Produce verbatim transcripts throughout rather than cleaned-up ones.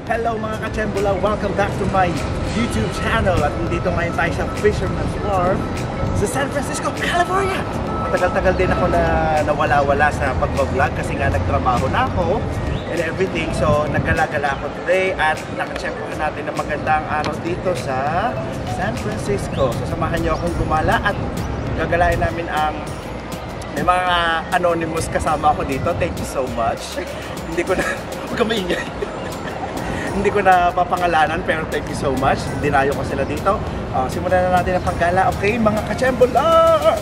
Hello mga kachembula! Welcome back to my YouTube channel. At nandito ngayon tayo sa Fisherman's Wharf sa San Francisco, California. Matagal-tagal din ako na nawala-wala sa pag-vlog kasi nga nagtrabaho na ako and everything. So naggalagala ako today at nakachempohan natin ng magandang araw dito sa San Francisco. So samahan niyo akong gumala at gagalain namin ang may mga anonymous kasama ako dito. Thank you so much. Hindi ko na huwag ka maingay. Hindi ko na papangalanan pero thank you so much. Dinayo ko sila dito. Uh, simulan na natin ang paggala. Okay, mga kachembolar!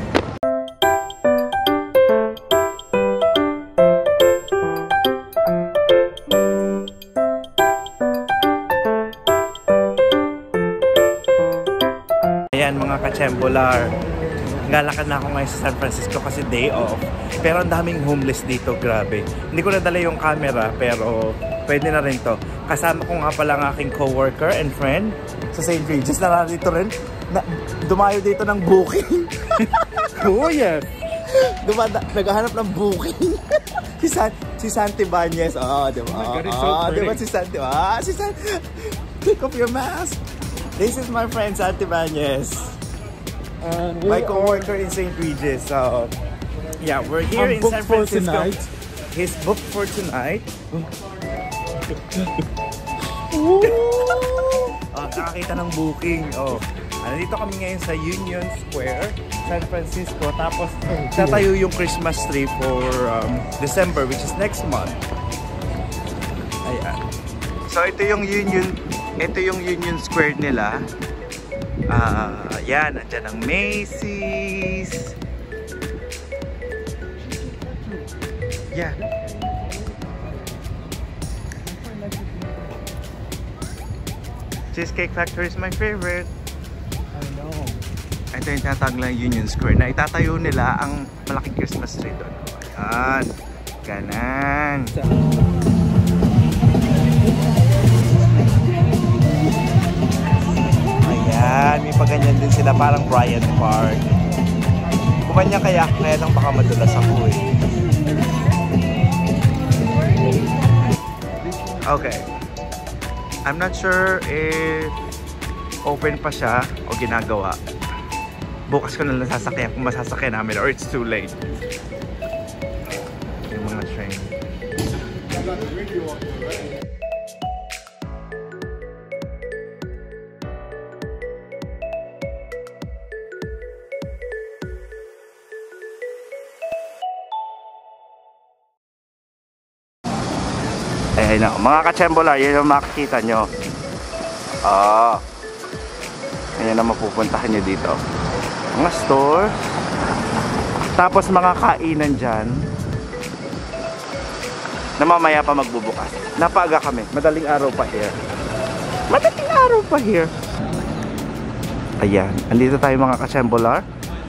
Ayan mga kachembolar. Ngalakad na ako ngayon sa San Francisco kasi day off. Pero ang daming homeless dito, grabe. Hindi ko nadala yung camera pero pwede na rin to. Kasama ko nga pala ang aking co-worker and friend sa Saint Regis na narito rin. Na, dumayo dito ng booking. Oo yan. Dumada, naghahanap ng booking. si, San, si Santi Banez. Oo, oh, diba? Oh my God, it's oh, so diba si Santi? Ah, si Santi. Take off your mask. This is my friend Santi Banez. And my co-worker in Saint Regis. So, yeah, we're here in San Francisco. He's booked for tonight. Oh, nakakita ng booking. Oh, nandito kami ngayon sa Union Square, San Francisco. Tapos, tatayo yung Christmas tree for um, December, which is next month. Ayan. So, ito yung Union, ito yung Union Square nila. Ah, uh, yan, nandiyan ang Macy's. Yeah. Cheesecake Factory is my favorite. I know. Ito yung tinatawag lang Union Square na itatayo nila ang malaking Christmas tree doon. Ayan. Ganan. Ayan, may paganyan din sila parang Bryant Park. Kumanya kaya, kaya lang baka madulas ako eh. Okay. I'm not sure if open pa siya o ginagawa. Bukas ko na lang sasakyan kung masasakyan namin or it's too late. Yung mga train. Ayan na, mga kachembolar, yan yung makikita nyo. Ah, ayan na mapupuntahan nyo dito. Mga store. Tapos mga kainan dyan na mamaya pa magbubukas. Napaga kami, madaling araw pa here. Madaling araw pa here. Ayan, andito tayo mga kachembolar.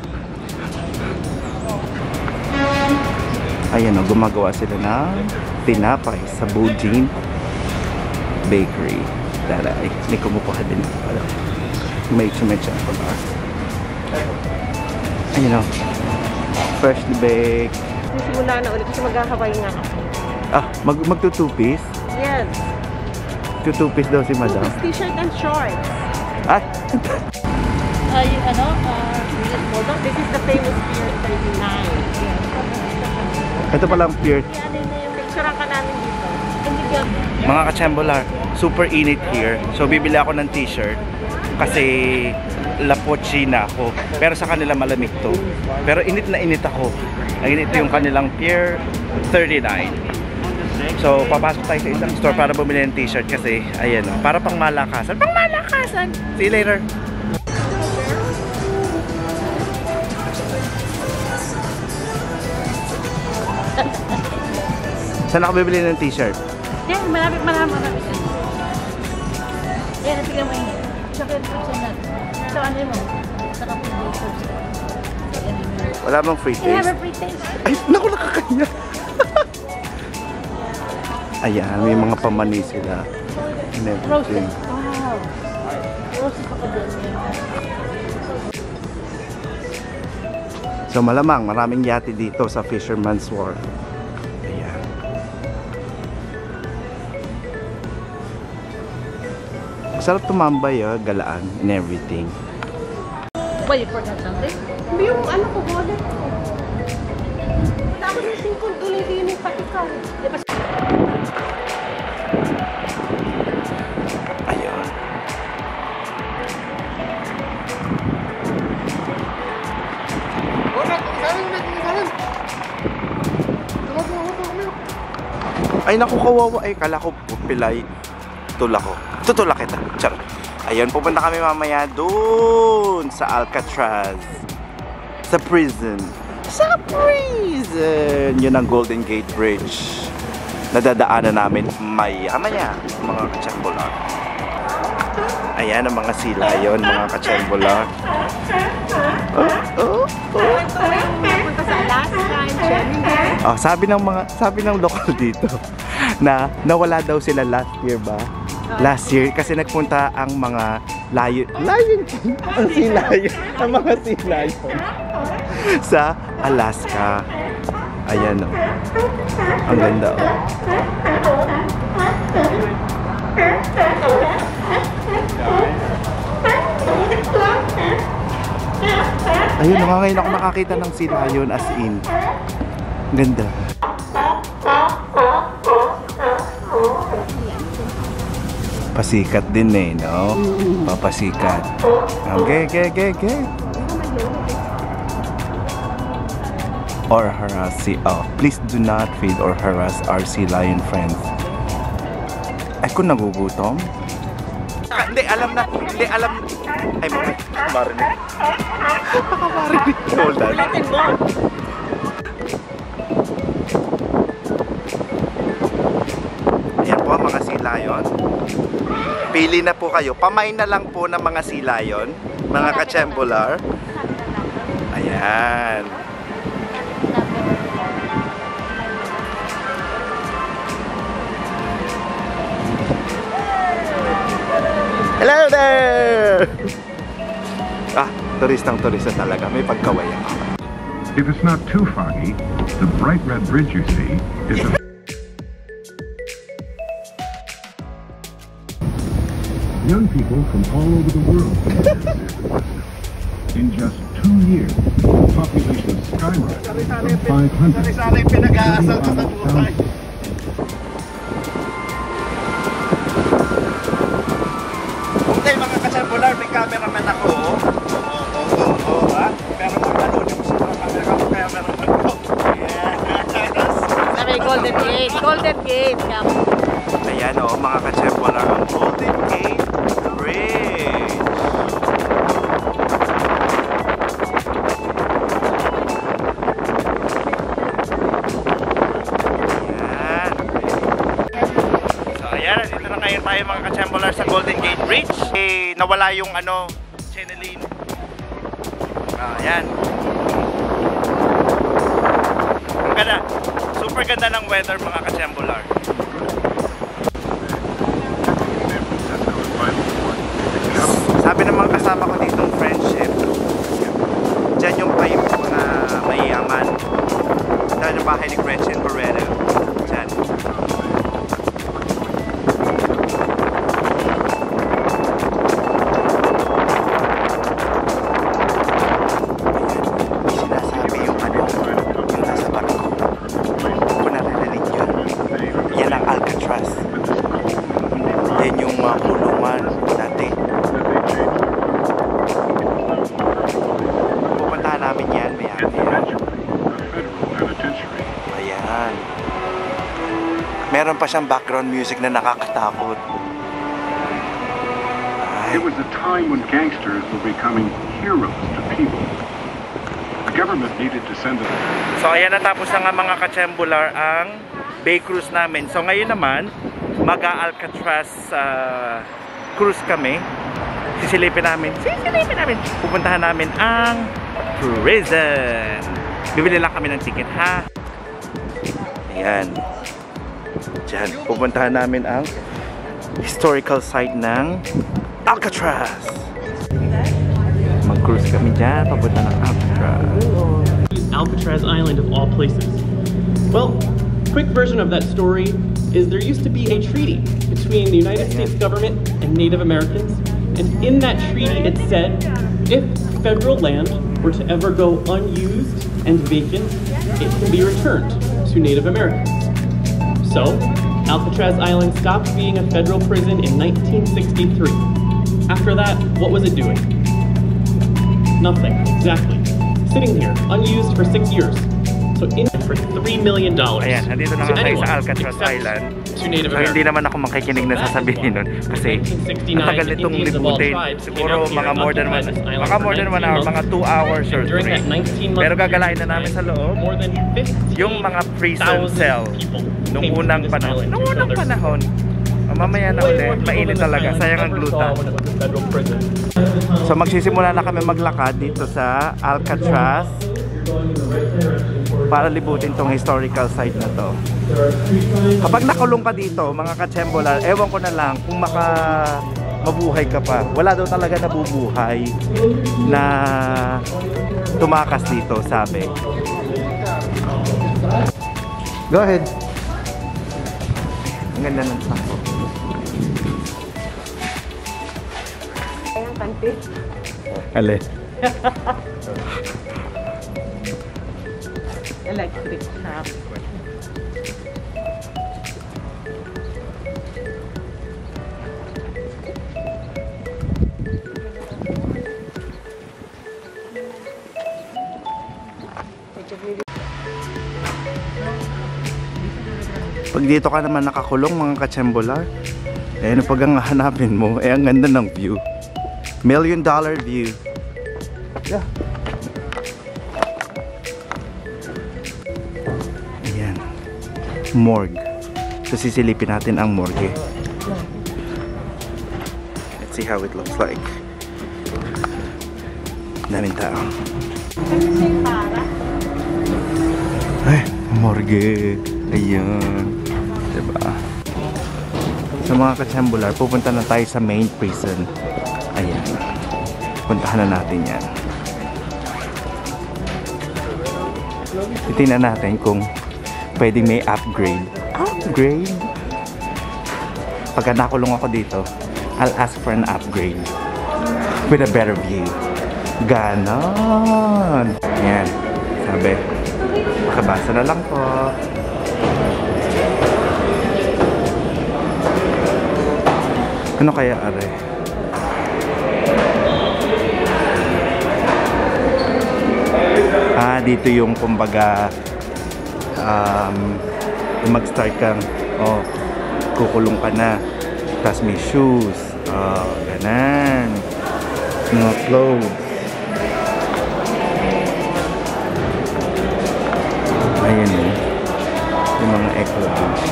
Ayan o, gumagawa sila ng tinapay sa Bujin Bakery. Daray, may kumukuha din ako. May chumecha ako na. Ayun o, freshly baked. Simula na ulit kasi mag-Hawaii nga ako. Ah, mag magto-two-piece? Yes. Two-piece daw si madam. Two-piece t-shirt and shorts. Ay! Ay, ano, uh, this is the famous Pier thirty-nine. Ito palang pier. Yan, yun na yung picturean ka namin dito. Mga kachembolar, super init here. So bibili ako ng t-shirt kasi lapochi na ako. Pero sa kanila malamig to. Pero init na init ako. Init yung kanilang Pier thirty-nine. So papasok tayo sa isang store para bumili ng t-shirt kasi ayan o, para pang malakasan. Pang malakasan! See you later! Saan ako bibili ng t-shirt? Yan, malapit marami marami. Yan, natigyan mo yun. Chocolate fruits and nuts. So ano mo? Saka free taste. Wala bang free taste? I have a free taste. Ay, naku, nakakanya. Ayan, may mga pamani sila. And everything. Wow. Roasted pa din. So malamang maraming yate dito sa Fisherman's Wharf. Ayan. Sarap tumambay ah, galaan and everything. Why, you forgot something? Hindi yung ano ko, wallet ko. Wala ko yung singkong tuloy din yung patikal. Ayun. Ay naku, kawawa. Ay kala ko pilay. Tula ko. Tutula kita. Charot. Ayun, pupunta kami mamaya doon sa Alcatraz. Sa prison. Sa prison! Yun ang Golden Gate Bridge. Nadadaanan namin maya-maya, mga kachembolar. Ayan ang mga sila yun, mga kachembolar. Oh, oh, oh. Punta sa Alaska and Cherry. Oh, sabi ng mga sabi ng lokal dito na nawala daw sila last year ba? Last year kasi nagpunta ang mga lion lion ang sea lion ang mga sea lion sa Alaska. Ayan oh. Ang ganda oh. Ayun, nga ngayon ako nakakita ng sea lion as in. Ganda. Pasikat din eh, no? Papasikat. Okay, okay, okay, okay. Or harass sea. Oh, please do not feed or harass our sea lion friends. Ay, kung nagugutom? Ah, hindi, alam na. Hindi, alam. Ay, mga marinig. Marinig. Hold on. Ayan po ang mga sea lion. Pili na po kayo. Pamay na lang po ng mga sea lion. Mga kachembolar. Ayan. Hello there! Ah, turistang turista talaga. May pagkawayan. If it's not too foggy, the bright red bridge you see is the young people from all over the world. In just two years, the population skyrocketed from five hundred to seventy-five thousand. Okay, mga kachembolar, may cameraman ako. Oo, oo, oo, oo, ha? Pero magkano niyo ko sa mga camera ko, kaya meron ako. Yes! Sa may Golden Gate. Golden Gate. Ayan o, mga kachembolar, ang Golden Gate Bridge. Ayan. So ayan, dito na ngayon tayo mga kachembolar sa Golden Gate Bridge. Eh, nawala yung ano, Cheneline. Ah, ayan. Ang ganda. Super ganda ng weather mga kachembolar. Sabi ng mga kasama ko ditong friendship, dyan yung pipe ko na mayayaman. Dyan yung bahay ni Gretchen Barreto. Dyan. Sinasabi yung ano, yung nasa barko. Kung naririnig yun, yan ang Alcatraz. Yan yung uh, kulungan dati. Pupuntahan namin yan, maya maya. Ayan. Meron pa siyang background music na nakakatakot. Ay. It was a time when gangsters were becoming heroes to people. The government needed to send them. So ayan, natapos na nga mga kachembolar ang bay cruise namin. So ngayon naman, mag-Alcatraz uh, cruise kami. Sisilipin namin. Sisilipin namin. Pupuntahan namin ang prison. Bibili lang kami ng ticket, ha? Ayan. Diyan. Pupuntahan namin ang historical site ng Alcatraz. Mag-cruise kami dyan. Papunta ng Alcatraz. Alcatraz Island of all places. Well, quick version of that story. is there used to be a treaty between the United States government and Native Americans, and in that treaty it said if federal land were to ever go unused and vacant, it can be returned to Native Americans. So, Alcatraz Island stopped being a federal prison in nineteen sixty-three. After that, what was it doing? Nothing, exactly. Sitting here, unused for six years. So in for three million dollars. Ayan, nandito na to nga tayo anyone sa Alcatraz except Island. to Native So, hindi Americans. naman ako makikinig na sasabihin nun kasi nineteen sixty-nine, matagal the nitong Indians of all libutin. tribes came Siguro out here mga and more than one, occupied this island mga for more than one nineteen hour, months. mga two hours or And during three. that nineteen month Pero gagalain na namin sa loob more than yung mga prison fifteen thousand cell people nung came to unang this panahon. island Nung to show unang their panahon. Oh, mamaya na Way ulit, more people mainit than this talaga, island sayang ang ever gluta. saw when it was a federal prison. So magsisimula na kami maglakad dito sa Alcatraz para libutin tong historical site na to. Kapag nakulong ka dito, mga kachembola, ewan ko na lang kung maka mabuhay ka pa. Wala daw talaga nabubuhay na tumakas dito, sabi. Go ahead. Ang ganda ng sako. Ayan, kanti. Ale. Electric shock. Pag dito ka naman nakakulong, mga kachembola, eh ano pag ang hanapin mo, eh ang ganda ng view. Million dollar view. Yeah. Ayan. Morgue. So sisilipin natin ang morgue. Let's see how it looks like. Daming tao. Ay, morgue. Ayan. Diba? Sa mga kachembular, pupunta na tayo sa main prison. Ayan. Puntahan na natin yan. Titingnan natin kung pwedeng may upgrade. Upgrade? Pagka nakulong ako dito, I'll ask for an upgrade. With a better view. Ganon. Ayan. Sabi, makabasa na lang po. Ano kaya, are? Ah, dito yung kumbaga um, mag-start kang oh, kukulong ka na tapos may shoes oh, ganan mga clothes ayan yun yung mga eclopes.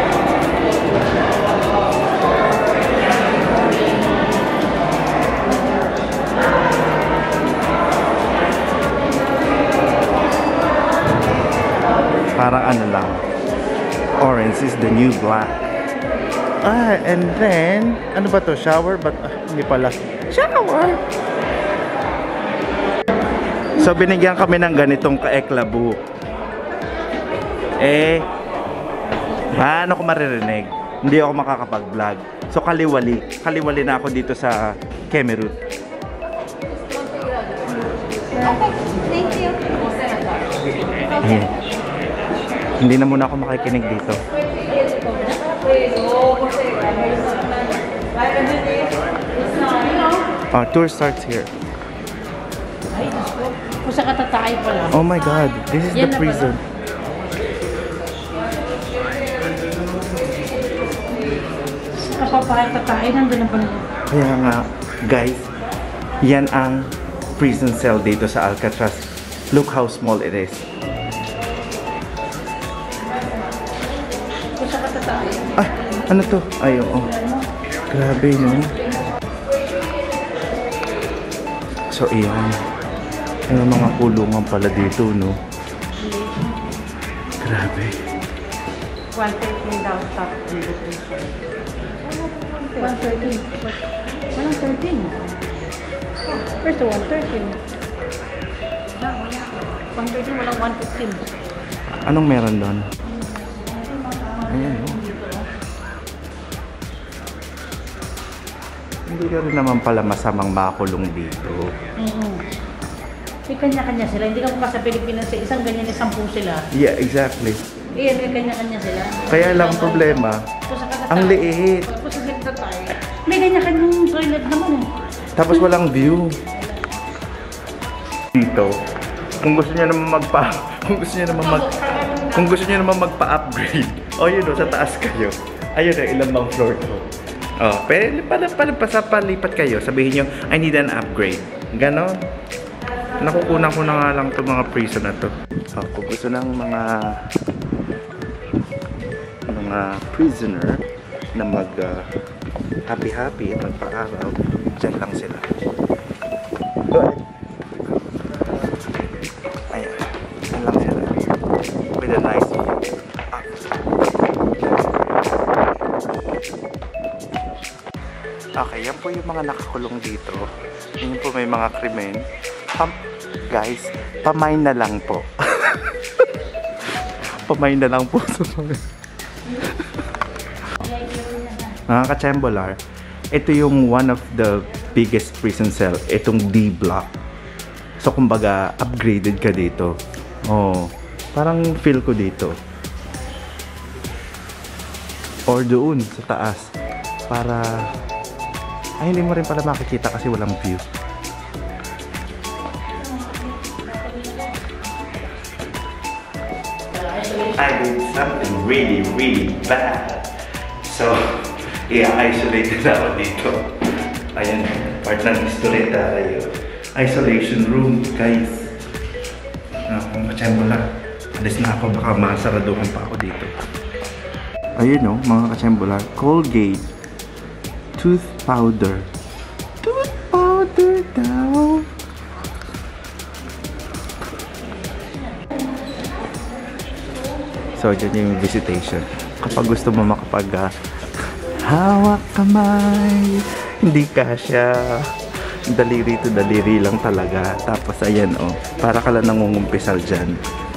Parang ano lang, orange is the new black. Ah, and then ano ba to, shower? But ah, hindi pala shower. So binigyan kami ng ganitong ka-eklabu. Eh paano ko maririnig? Hindi ako makakapag-vlog. So kaliwali, kaliwali na ako dito sa Kemerut. Thank you. Ayan. Hindi na muna ako makikinig dito. Oh, tour starts here. Ay, kung sa katatay pala. Oh my God, this is the Yan na prison. Kapapaya tatay, nandun na pala. Kaya nga, guys, yan ang prison cell dito sa Alcatraz. Look how small it is. Kung sa katatay. Ay, ano to? Ay, oo. Grabe, no? So, iyan. Ay, mga kulungan pala dito, no? Grabe. one thirteen daw stop invitation. one thirteen. one thirteen. Where's the one thirteen? one thirteen, walang one fifteen. Anong meron doon? Ayan, no? hindi ka rin naman pala masamang makulong dito. Mm-hmm. May kanya-kanya sila. Hindi ka mukha sa Pilipinas, isang ganyan, isang po sila. Yeah, exactly. Iyan, may kanya-kanya sila. Kaya lang problema, ang liit. Tapos sa ganda tayo. May kanya-kanyang toilet naman eh. Tapos walang view. Dito, kung gusto niyo naman magpa kung gusto niyo naman mag kung gusto niyo naman magpa-upgrade. Oh, yun oh, sa taas kayo. Ayun na, ilang bang floor to. Oh, pero pala pala pasapalipat kayo, sabihin niyo, I need an upgrade. Ganon. Nakukunan ko na nga lang itong mga prison na to. Oh, kung gusto ng mga mga prisoner na mag uh, happy-happy at magpa-araw, dyan lang sila. Go ahead. Ayan. Dyan lang sila. With a nice view. Ah. Okay, yan po yung mga nakakulong dito. Yan po may mga krimen. Pam guys, pamain na lang po. Pamain na lang po sa mga mga ka-Chambolar, ito yung one of the biggest prison cell, itong D block. So kumbaga, upgraded ka dito. Oh, parang feel ko dito. Or doon sa taas. Para ay hindi mo rin pala makikita kasi walang view. I did something really, really bad. So, i-isolated ako dito. Ayan, part ng historieta tayo. Isolation room, guys. Ah, kung ka-Chambolar, alis na ako, baka masaraduhan pa ako dito. Ayun o, mga ka-Chambolar, Colgate tooth powder. Tooth powder daw. So, dyan yung visitation. Kapag gusto mo makapag uh, hawak kamay, hindi kasya. Daliri to daliri lang talaga. Tapos ayan oh, para ka lang nangungumpisal dyan.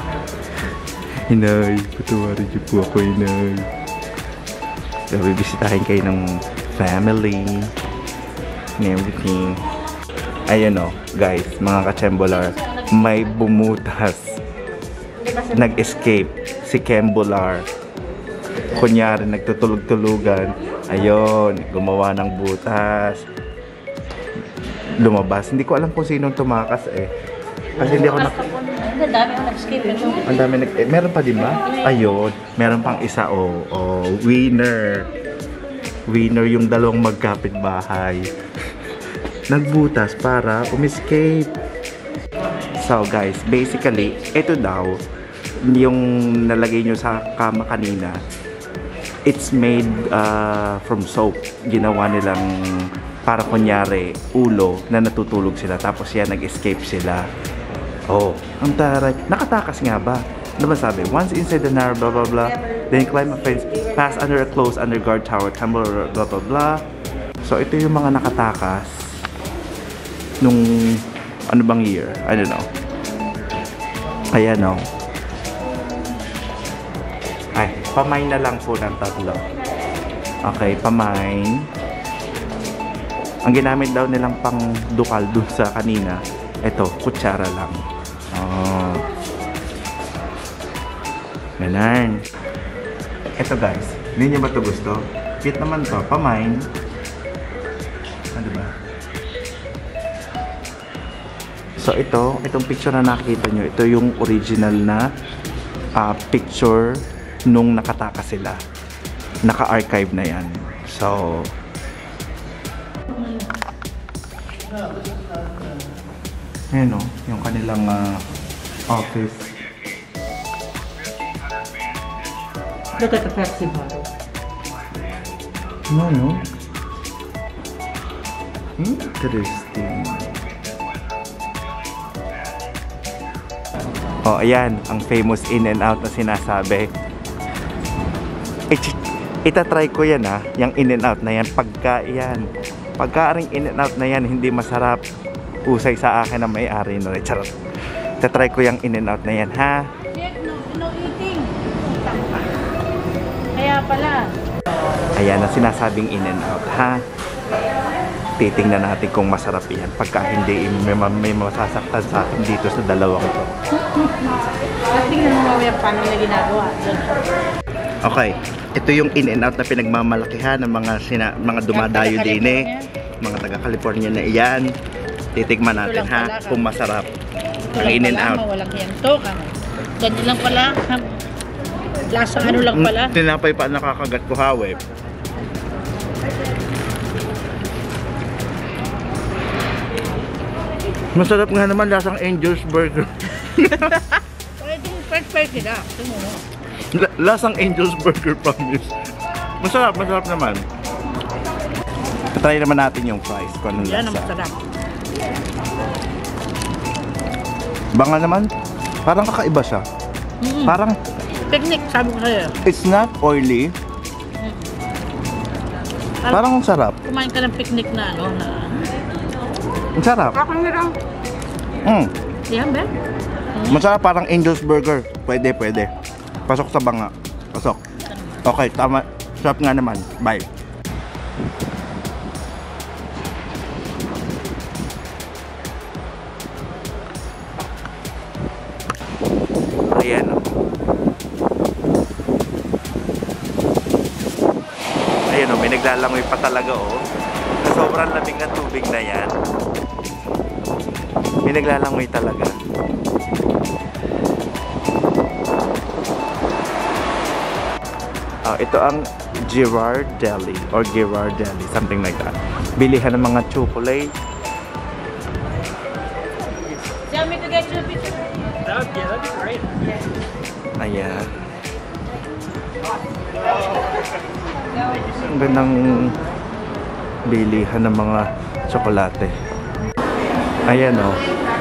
Inay, patawarin niyo po ako, inay. So, bibisitahin kayo ng family and everything. Ayan oh, guys, mga ka-Chambolar, may bumutas. Nag-escape si Chambolar. Kunyari, nagtutulog-tulugan. Ayun, gumawa ng butas. Lumabas. Hindi ko alam kung sinong tumakas eh. Kasi hindi ako nak... Ang dami ako nag-escape. Ang dami nag... Eh, meron pa din ba? Ayun. Meron pang isa oh. Oh, winner. Winner yung dalawang magkapit-bahay. Nagbutas para umiscape. So guys, basically, ito daw yung nalagay nyo sa kama kanina. It's made uh, from soap. Ginawa nilang para kunyari ulo na natutulog sila. Tapos yan, nag-escape sila. Oh, ang taray. Nakatakas nga ba? Ano ba sabi? Once inside the narrow, blah blah blah. Then climb a fence, pass under a closed under guard tower, tumble, blah blah blah. So ito yung mga nakatakas nung ano bang year? I don't know. Ayan o. Ay, pamain na lang po ng tatlo. Okay, pamain. Ang ginamit daw nilang pang dukal dun sa kanina, ito, kutsara lang. Oh. Ganun. Ito guys, hindi nyo ba ito gusto? Cute naman to, pamain. Ano ba? So ito, itong picture na nakikita nyo, ito yung original na uh, picture nung nakatakas sila. Naka-archive na yan. So, ayan o, yung kanilang uh, office. Look at the Pepsi bottle. No, no. Interesting. Oh, ayan, ang famous In-N-Out na sinasabi. Itatry ko yan ha, yung In-N-Out na yan. Pagka yan, pagka ring In-N-Out na yan, hindi masarap, usay sa akin na may-ari na rin. Charot. Itatry ko yung In-N-Out na yan ha. No, no eating. Kaya pala. Ayan ang sinasabing In-N-Out ha. Titingnan natin kung masarap yan. Pagka hindi, may, may masasaktan sa akin dito sa dalawang to. Tingnan mo mamaya paano nila ginagawa. Okay, ito yung in and out na pinagmamalakihan ng mga sina, mga dumadayo din eh. Mga taga California na iyan. Titikman natin ha, kung masarap. Ang in and out. Walang hiyento ka. Ganyan lang pala. Lasang ano lang pala. Mm, tinapay pa nakakagat ko hawe. Masarap nga naman, lasang Angel's Burger. Pwedeng fresh-fresh sila. Tingnan mo. Lasang Angel's Burger, promise. Masarap, masarap naman. Try naman natin yung fries kung anong Yan ang lasa. masarap. Banga naman, parang kakaiba siya. Mm-hmm. Parang, Picnic, sabi ko sa'yo. it's not oily. Parang ang sarap. Kumain ka ng picnic na ano na... Ang sarap. Ako na lang. Mm. Yan ba? Masarap, parang Angel's Burger. Pwede, pwede. Pasok sa banga. Pasok. Okay, tama. Sarap nga naman. Bye. Ayan o. Ayan o, may naglalangoy pa talaga o. Sa sobrang lamig ng tubig na yan. May naglalangoy talaga. Ah, ito ang Girardelli or Girardelli, something like that. Bilihan ng mga chocolate. Tell me to get you a picture. That would, yeah, that'd be great. Ayan. Ang gandang bilihan ng mga tsokolate. Ayan o.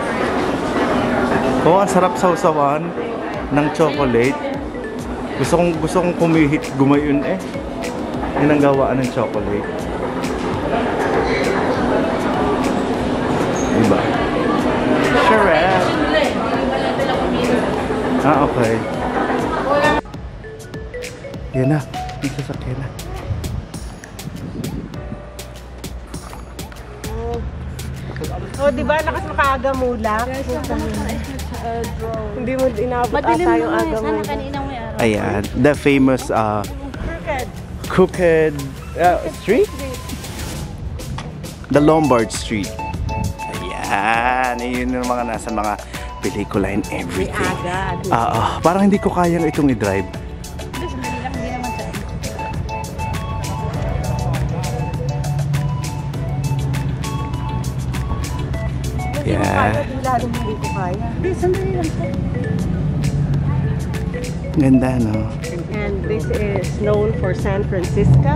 Oh. Oh, ang sarap sausawan ng chocolate. Gusto kong, gusto kong kumihit, gumayon eh. Yan ang gawaan ng chocolate. Diba? Charette! Ah, okay. Yan na. Yung sasakyan na. O, oh, di ba? Lakas makaaga mo lang. Hindi mo inabot ata yung aga mo. Sana kaninang may araw. Ayan. The famous uh, Crooked uh, Street? The Lombard Street. Ayan. Yun yung mga nasa mga pelikula and everything. Aga. Ah, uh, parang hindi ko kayang itong i-drive. Yeah. Lalo hindi ko kaya. Hindi, sandali lang po. Ganda, no? And this is known for San Francisco.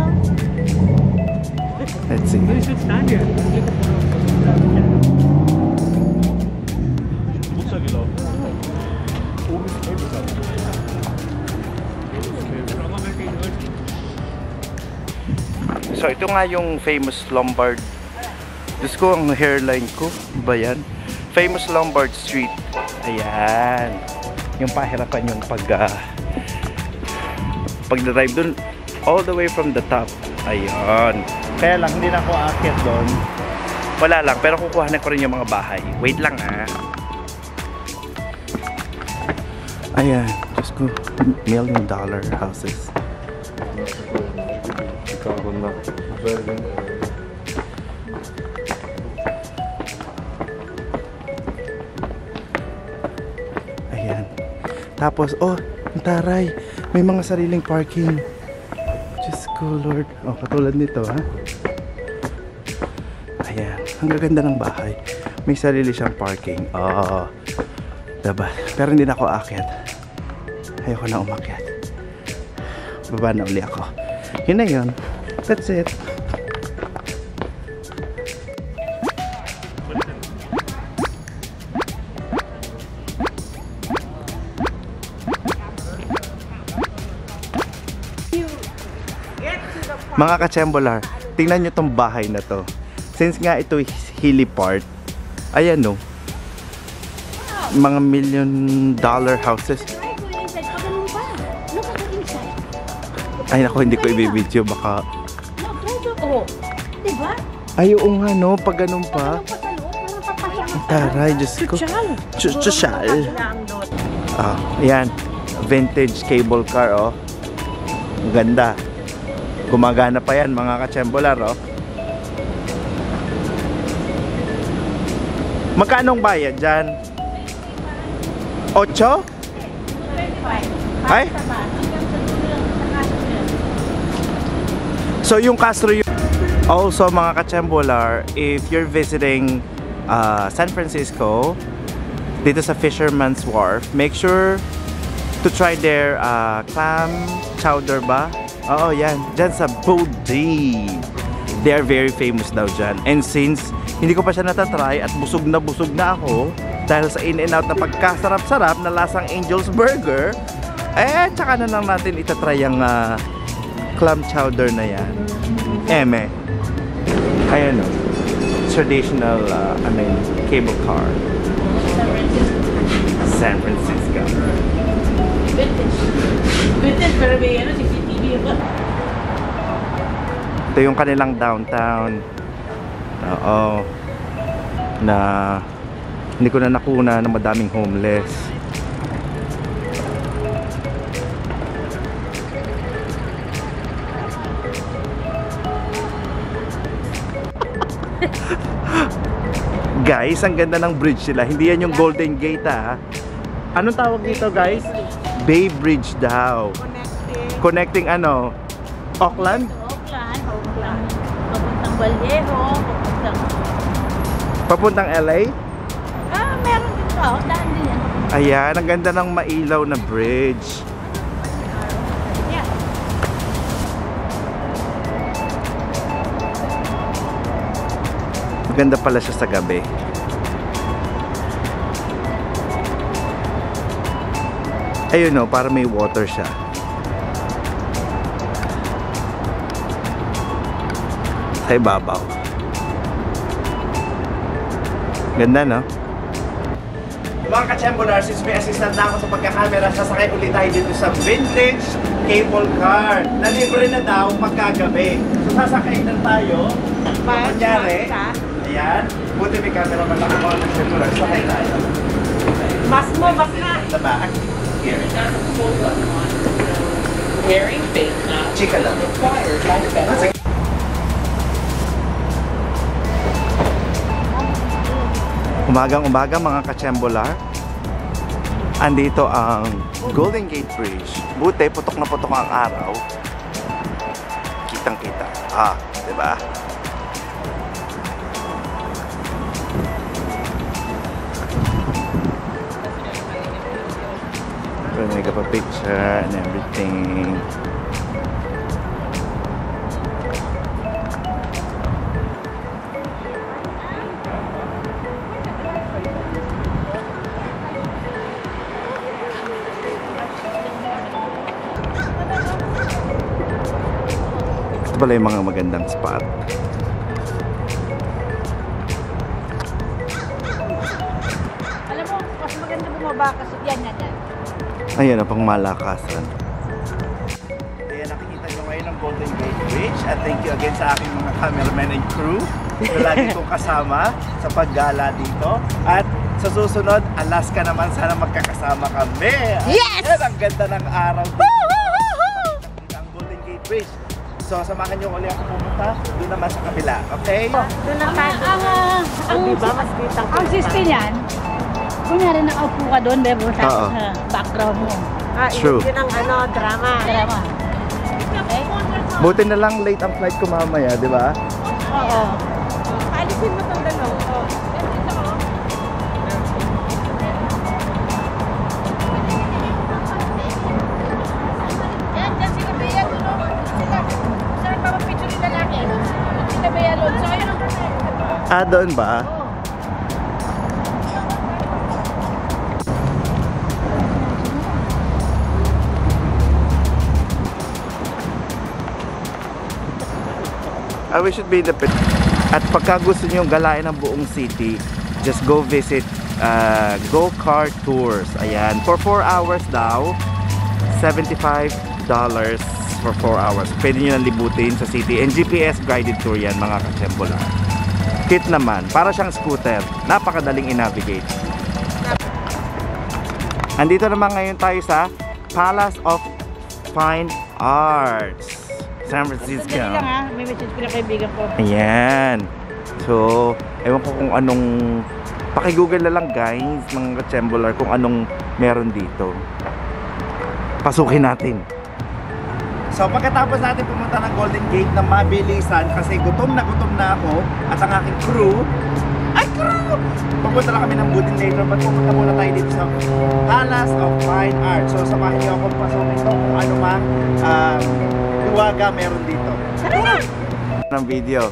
Let's see. We should stand here. So ito nga yung famous Lombard. Diyos ko, ang hairline ko. Ba yan? Famous Lombard Street. Ayan. Yung pahirapan yung pag uh, pag-drive dun all the way from the top. Ayan. Kaya lang, hindi na ako aakyat doon. Wala lang, pero kukuha na ko rin yung mga bahay. Wait lang ah. Ayan. Diyos ko, million dollar houses. Ayan. Tapos, oh, taray, may mga sariling parking. Diyos ko, Lord. Oh, katulad nito, ha? Ayan. Ang gaganda ng bahay. May sarili siyang parking. Oh, diba? Pero hindi na ako aakyat. Ayoko na umakyat. Baba na uli ako. Yun na yun. That's it. Mga ka-Chembolar, tingnan nyo tong bahay na to. Since nga ito hilly part, ayan no, mga million dollar houses. Ay naku, hindi ko i-video, baka Oh, diba? Ay, oo nga, no? Pag ganun pa. Ano pa sa loob? Ano papasok ka? Taray, Diyos ko. Sosyal. Ch- Sosyal. Lang doon. Ah, ayan. Vintage cable car, oh. Ang ganda. Gumagana pa yan, mga kachembolar, oh. Magkano ang bayad dyan? Ocho? Ay? So yung Castro yun. Also mga kachembolar, if you're visiting uh, San Francisco, dito sa Fisherman's Wharf, make sure to try their uh, clam chowder ba? Oo, yan. Dyan sa Bodhi. They are very famous daw dyan. And since hindi ko pa siya natatry at busog na busog na ako dahil sa In-N-Out na pagkasarap-sarap na lasang Angel's Burger, eh, tsaka na lang natin itatry yung uh, clam chowder na yan. Eme. Ayan o. Traditional, uh, I mean, cable car. San Francisco. Vintage. Vintage, pero may ano, C C T V ba? Ito yung kanilang downtown. Oo. Na hindi ko na nakuna na madaming homeless. Guys, ang ganda ng bridge sila. Hindi yan yung Golden Gate, ha. Anong tawag dito, guys? Bay Bridge daw. Connecting. Connecting ano? Auckland? Oakland, Oakland. Papuntang Vallejo, papuntang... Papuntang L A? Ah, meron din to. Daan din yan. Ayan, ang ganda ng mailaw na bridge. Yeah. Maganda pala siya sa gabi. Ayun o, para may water siya. Sa ibabaw. Ganda, no? Mga kachembolar, since may assistant na ako sa pagkakamera, sasakay ulit tayo dito sa vintage cable car na libre na daw pagkagabi. So sasakay na tayo. Kunyari, ayan, buti may camera pa ako mga kachembolar, sakay tayo. Mas mo, mas na. Sa back, here. Wearing face mask Chika lang. required by federal. Umagang umaga mga kachembolar, andito ang Golden Gate Bridge. Buti, putok na putok ang araw. Kitang kita. Ah, diba? We'll make up a picture and everything. Ito pala yung mga magandang spot. Alam mo, mas maganda bumaba kasi yan na yan. Ayan ang pangmalakasan. Ayan, nakikita nyo ngayon ang Golden Gate Bridge. At thank you again sa aking mga cameraman and crew na lagi kong kasama sa paggala dito. At sa susunod, Alaska naman, sana magkakasama kami. Yes! Ayan, ang ganda ng araw dito. Nakikita ang Golden Gate Bridge. So, samahan nyo ulit ako pumunta doon naman sa kabila. Okay? Doon na Ang, tayo. ang, ah, ang, Diba, mas kitang ang system yan, kunyari nakaupo ka doon, bebo, Oo. tapos sa background mo. Ah, True. yun ang ano, drama. Drama. Okay? Buti na lang late ang flight ko mamaya, di ba? Oo. Alisin mo itong dalaw. Oh. Yan, dyan sila Bea, doon o. Sila. Saan pa mag-picture yung lalaki? Sila Bea, Alonso. Ayun ang Ah, doon ba? Ah, we should be in the pit. At pagka gusto nyo galain ang buong city, just go visit uh, go-kart tours. Ayan, for four hours daw, seventy-five dollars for four hours. Pwede nyo nang libutin sa city. And G P S guided tour yan, mga ka-Chembolar. Kit naman, para siyang scooter. Napakadaling i-navigate. Andito naman ngayon tayo sa Palace of Fine Arts, San Francisco. Sandali lang ha, may message ko na kaibigan ko. Ayan. So, ewan ko kung anong, paki-google na lang guys, mga ka-Chembolar, kung anong meron dito. Pasukin natin. So pagkatapos natin pumunta ng Golden Gate na mabilisan kasi gutom na gutom na ako at ang aking crew, ay crew! Pupunta lang kami ng Golden Gate, but pupunta muna tayo dito sa Palace of Fine Arts. So samahin niyo ako pasukin ito kung ano mang um, luwaga meron dito. Ng video.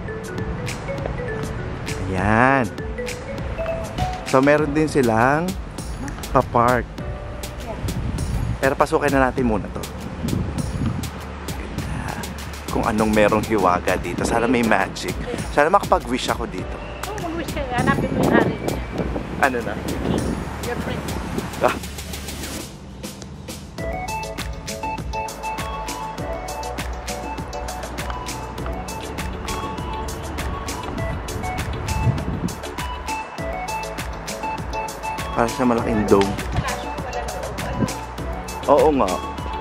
Ayan. So meron din silang pa-park. Pero pasukin na natin muna to. Kung anong merong hiwaga dito. Sana may magic. Sana makapag-wish ako dito. Oh, mag-wish ka. Hanapin mo yung hari niya. Ano na? Your friend. Ah. Parang siya malaking dome. Oo nga.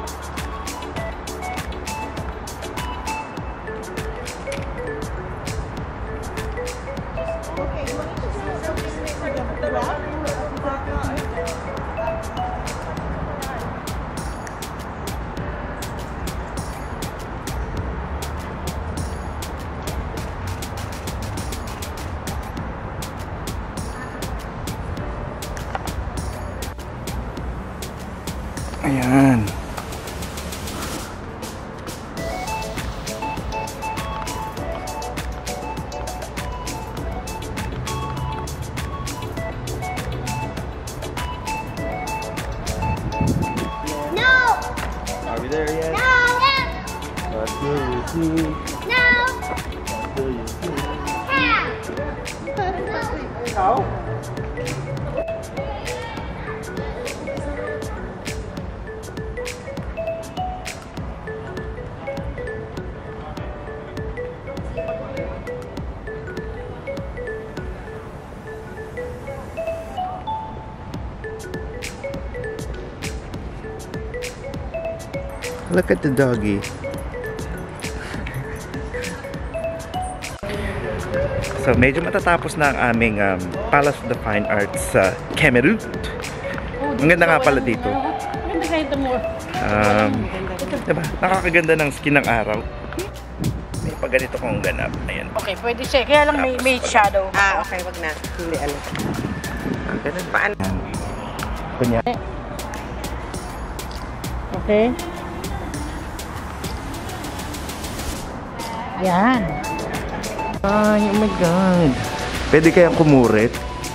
Ayan. No! Are we there yet? No! What do you see? No! What do you see? Ikaw? Look at the doggy. So medyo matatapos na ang aming um, Palace of the Fine Arts sa uh, Cameroon. Ang ganda nga pala dito. Ang ganda kayo ito mo. Um, diba? Nakakaganda ng skin ng araw. May pag ganito kong ganap. Ayan. Okay, pwede siya. Kaya lang may, may shadow. Ah, okay, wag na. Hindi alam. Ang ganun. Paano? Kunya. Okay. Yan. Ay, oh my God. Pwede kayang kumurit?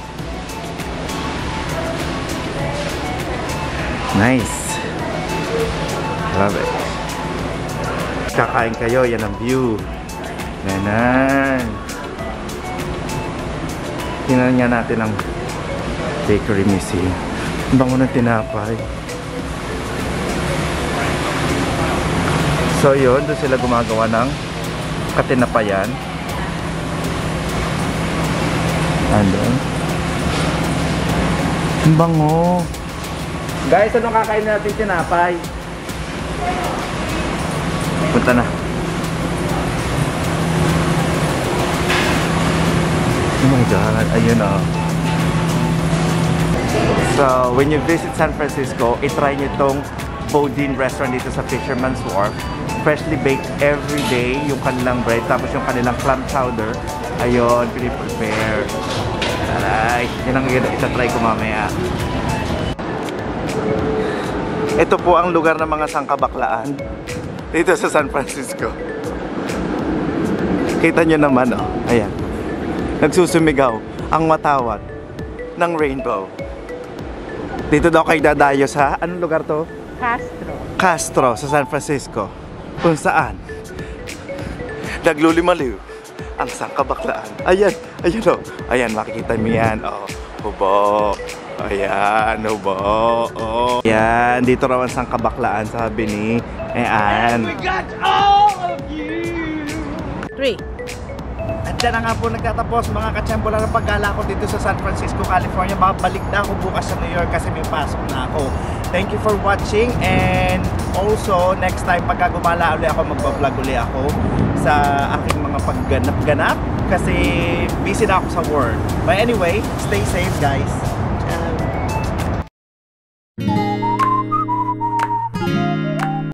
Nice. Love it. Kakain kayo, yan ang view. Ganan. Tingnan nga natin ang bakery museum. Ang bango ng tinapay. So yun, doon sila gumagawa ng katinapayan. Andun. Ang bango. Guys, anong kakain natin tinapay? Punta na. Oh my God, ayun oh. So, when you visit San Francisco, itry nyo itong Bodine restaurant dito sa Fisherman's Wharf. Freshly baked every day yung kanilang bread, tapos yung kanilang clam chowder. Ayun, piniprepare. Aray, yun ang itatry ko mamaya. Ito po ang lugar ng mga sangkabaklaan dito sa San Francisco. Kita nyo naman, oh. Ayan. Nagsusumigaw ang matawag ng rainbow. Dito daw kayo dadayo sa, anong lugar to? Castro. Castro sa San Francisco. Kung saan naglulimaliw ang sangkabaklaan. Ayan, ayan o. Ayan, makikita mo yan. Oh, hubo. Ayan, hubo. Oh. Ayan, dito raw ang sangkabaklaan, sabi ni Ayan. We got all of you. Three. At dyan na nga po nagtatapos mga katsyempola ng paggala ko dito sa San Francisco, California. Babalik na ako bukas sa New York kasi may pasok na ako. Thank you for watching, and also next time pagka gumala ulit ako, magbablog ulit ako sa aking mga pagganap-ganap kasi busy na ako sa work. But anyway, stay safe guys.